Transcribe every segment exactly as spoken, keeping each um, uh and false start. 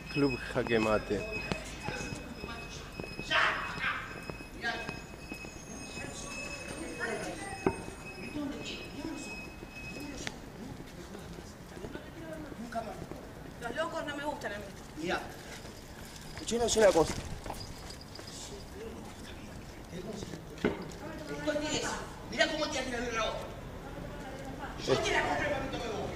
Club Jaque Mate. Los locos no me gustan a mí. Mirá, yo no sé una cosa. Mirá cómo te hace la birra vos. Yo te la compré para mí tomé vos.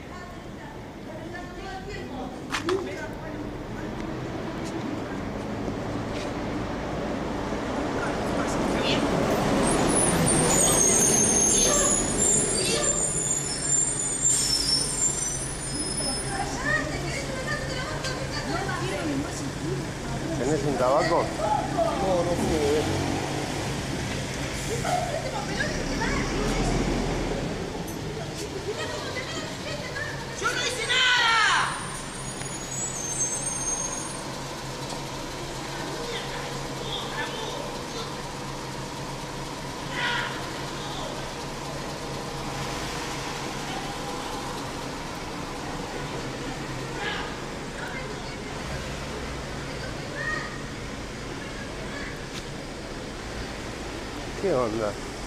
¿Tenés un tabaco? No, no pude. ¡Yo no hice nada! ¿Qué onda?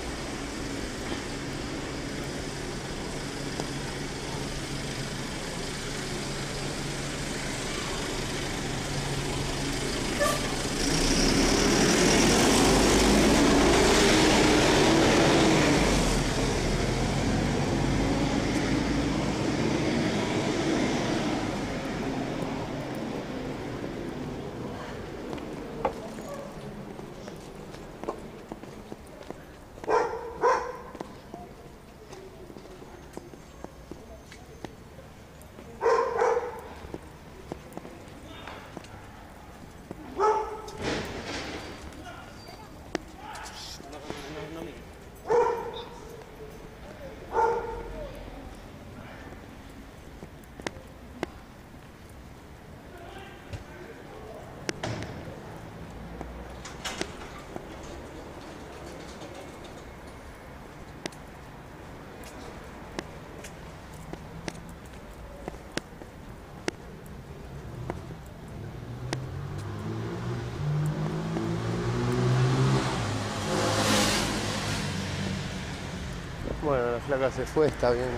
Bueno, la flaca se fue, está bien.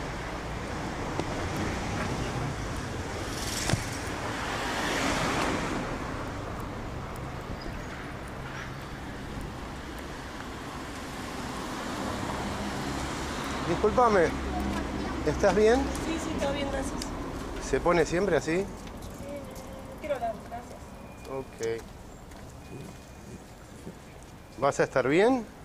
Discúlpame, ¿estás bien? Sí, sí, todo bien, gracias. ¿Se pone siempre así? Sí, quiero hablar, gracias. Ok. ¿Vas a estar bien?